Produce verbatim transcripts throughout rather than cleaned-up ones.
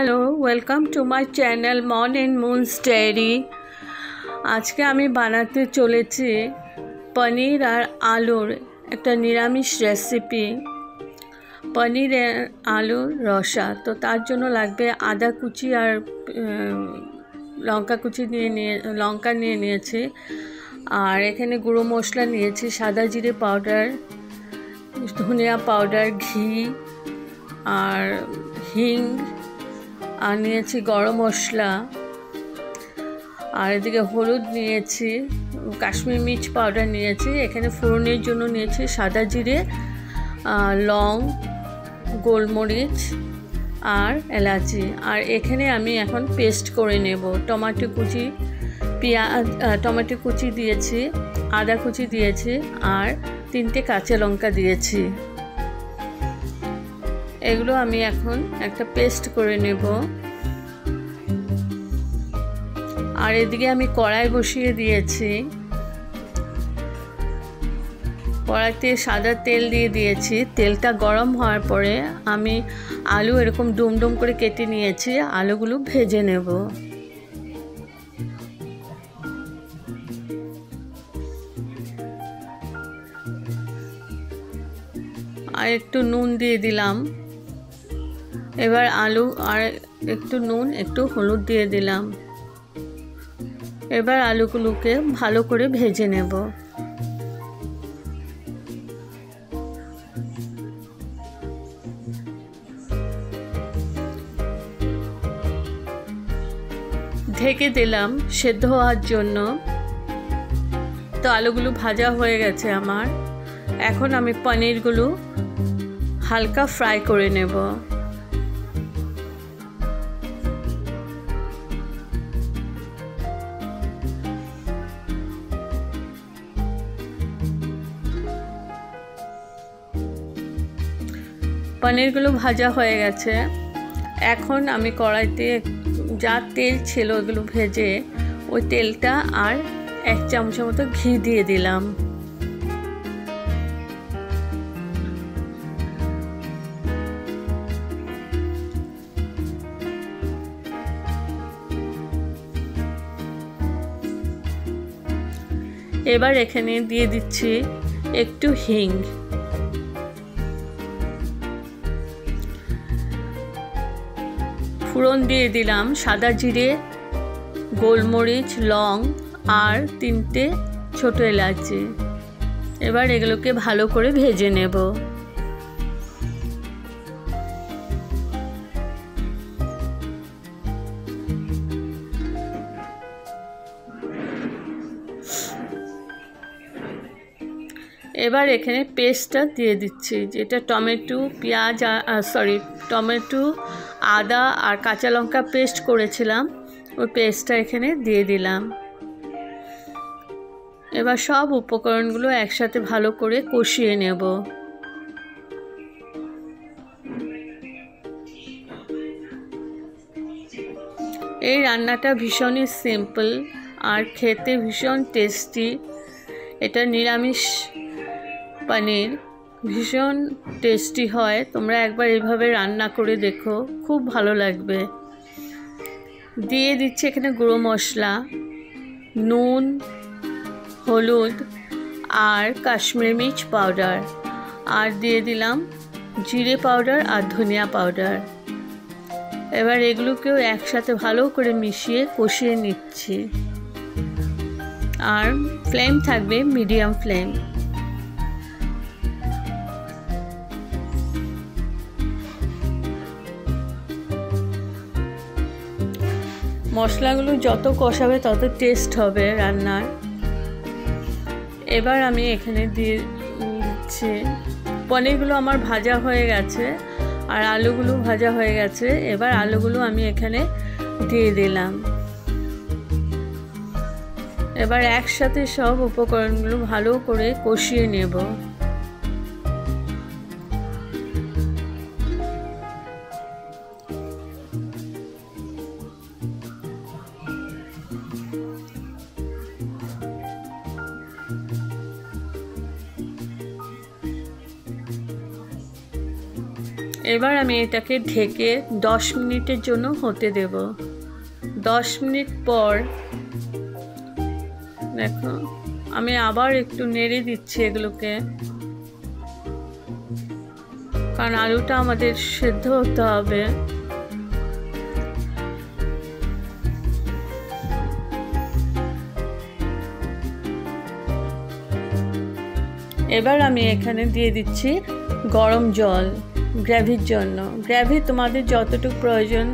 Hello, welcome to my channel Mon and Moon's diary. আজকে আমি বানাতে চলেছি পনির আর আলুর একটা নিরামিষ রেসিপি, পনির আলুর রসা। তো তার জন্য লাগবে আদা কুচি আর লঙ্কা কুচি নিয়ে নিয়ে লঙ্কা নিয়ে নিয়েছি, আর এখানে গুঁড়ো মশলা নিয়েছি, সাদা জিরে পাউডার, ধনিয়া পাউডার, ঘি আর হিং, আর নিয়েছি গরম মশলা, আর এদিকে হলুদ নিয়েছি, কাশ্মীরি মির্চ পাউডার নিয়েছি। এখানে ফোড়নের জন্য নিয়েছি সাদা জিরে, লং, গোলমরিচ আর এলাচি। আর এখানে আমি এখন পেস্ট করে নেব। টমেটো কুচি, পেঁয়াজ, টমেটো কুচি দিয়েছি, আদা কুচি দিয়েছি আর তিনটে কাঁচা লঙ্কা দিয়েছি। এগুলো আমি এখন একটা পেস্ট করে নেব। আর এদিকে আমি কড়াই বসিয়ে দিয়েছি, কড়াইতে সাদা তেল দিয়ে দিয়েছি। তেলটা গরম হওয়ার পরে আমি আলু এরকম ডুম ডুম করে কেটে নিয়েছি, আলুগুলো ভেজে নেব। আর একটু নুন দিয়ে দিলাম। এবার আলু আর একটু নুন, একটু হলুদ দিয়ে দিলাম। এবার আলুগুলোকে ভালো করে ভেজে নেব। ঢেকে দিলাম সেদ্ধ হওয়ার জন্য। তো আলুগুলো ভাজা হয়ে গেছে আমার। এখন আমি পনিরগুলো হালকা ফ্রাই করে নেব। পনিরগুলো ভাজা হয়ে গেছে। এখন আমি কড়াইতে যা তেল ছিল ওগুলো ভেজে, ওই তেলটা আর এক চামচের মতো ঘি দিয়ে দিলাম। এবার এখানে দিয়ে দিচ্ছি একটু হিং, ফোড়ন দিয়ে দিলাম সাদা জিরে, গোলমরিচ, লং আর তিনটে ছোট এলাচি। এবার এগুলোকে ভালো করে ভেজে নেব। এবার এখানে পেস্টটা দিয়ে দিচ্ছি, যেটা টমেটো, পেঁয়াজ, সরি টমেটো, আদা আর কাঁচা লঙ্কা পেস্ট করেছিলাম, ওই পেস্টটা এখানে দিয়ে দিলাম। এবার সব উপকরণগুলো একসাথে ভালো করে কষিয়ে নেব। এই রান্নাটা ভীষণই সিম্পল আর খেতে ভীষণ টেস্টি। এটা নিরামিষ পনির, ভীষণ টেস্টি হয়। তোমরা একবার এইভাবে রান্না করে দেখো, খুব ভালো লাগবে। দিয়ে দিচ্ছি এখানে গুঁড়ো মশলা, নুন, হলুদ আর কাশ্মীরি মির্চ পাউডার, আর দিয়ে দিলাম জিরে পাউডার আর ধনিয়া পাউডার। এবার এগুলোকেও একসাথে ভালো করে মিশিয়ে কষিয়ে নিচ্ছি। আর ফ্লেম থাকবে মিডিয়াম ফ্লেম। মশলাগুলো যত কষাবে তত টেস্ট হবে রান্নার। এবার আমি এখানে দিয়ে দিচ্ছি, পনিরগুলো আমার ভাজা হয়ে গেছে আর আলুগুলো ভাজা হয়ে গেছে। এবার আলুগুলো আমি এখানে দিয়ে দিলাম। এবার একসাথে সব উপকরণগুলো ভালো করে কষিয়ে নেব। এবার আমি এটাকে ঢেকে দশ মিনিটের জন্য হতে দেব। দশ মিনিট পর দেখো আমি আবার একটু নেড়ে দিচ্ছি এগুলোকে, কারণ আলুটা আমাদের সেদ্ধ হতে হবে। এবার আমি এখানে দিয়ে দিচ্ছি গরম জল গ্রেভির জন্য। গ্রেভি তোমাদের যতটুকু প্রয়োজন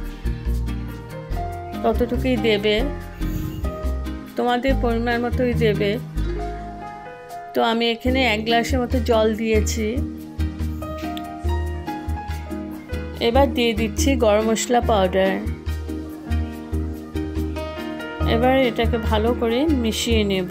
ততটুকুই দেবে, তোমাদের পরিমাণ মতোই দেবে। তো আমি এখানে এক গ্লাসের মতো জল দিয়েছি। এবার দিয়ে দিচ্ছি গরম মশলা পাউডার। এবার এটাকে ভালো করে মিশিয়ে নেব।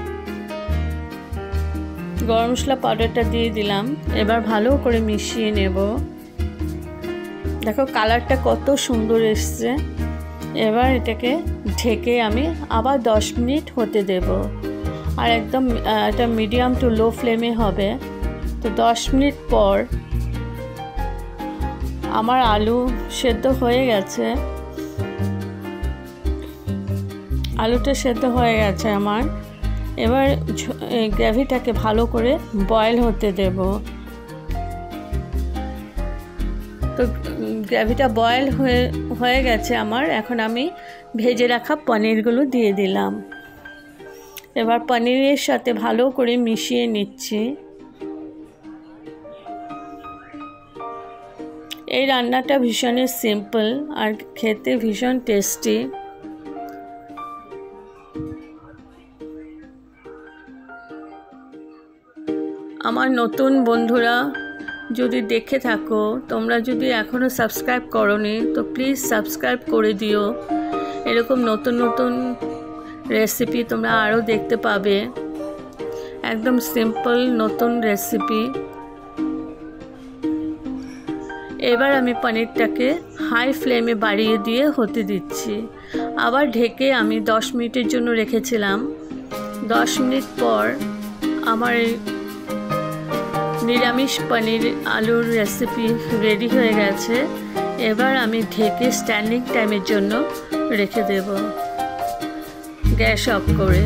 গরম মশলা পাউডারটা দিয়ে দিলাম, এবার ভালো করে মিশিয়ে নেব। দেখো কালারটা কত সুন্দর এসছে। এবার এটাকে ঢেকে আমি আবার দশ মিনিট হতে দেব, আর একদম এটা মিডিয়াম টু লো ফ্লেমে হবে। তো দশ মিনিট পর আমার আলু সেদ্ধ হয়ে গেছে, আলুটা সেদ্ধ হয়ে গেছে আমার। এবার গ্রেভিটাকে ভালো করে বয়েল হতে দেব। তো গ্রেভিটা বয়েল হয়ে হয়ে গেছে আমার। এখন আমি ভেজে রাখা পনিরগুলো দিয়ে দিলাম। এবার পনিরের সাথে ভালো করে মিশিয়ে নিচ্ছি। এই রান্নাটা ভীষণই সিম্পল আর খেতে ভীষণ টেস্টি। আমার নতুন বন্ধুরা যদি দেখে থাকো, তোমরা যদি এখনও সাবস্ক্রাইব করোনি তো প্লিজ সাবস্ক্রাইব করে দিও। এরকম নতুন নতুন রেসিপি তোমরা আরও দেখতে পাবে, একদম সিম্পল নতুন রেসিপি। এবার আমি পনিরটাকে হাই ফ্লেমে বাড়িয়ে দিয়ে হতে দিচ্ছি। আবার ঢেকে আমি দশ মিনিটের জন্য রেখেছিলাম। দশ মিনিট পর আমার নিরামিষ পনির আলুর রেসিপি রেডি হয়ে গেছে। এবার আমি ঢেকে স্ট্যান্ডিং টাইমের জন্য রেখে দেব গ্যাস অফ করে।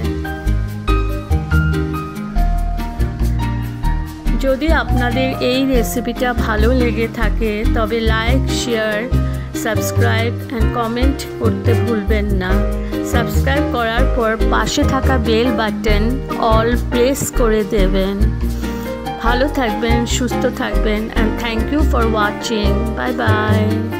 যদি আপনাদের এই রেসিপিটা ভালো লেগে থাকে তবে like, share, subscribe and comment করতে ভুলবেন না। সাবস্ক্রাইব করার পর পাশে থাকা বেল বাটন অল প্রেস করে দেবেন। ভালো থাকবেন, সুস্থ থাকবেন, and thank you for watching. Bye by.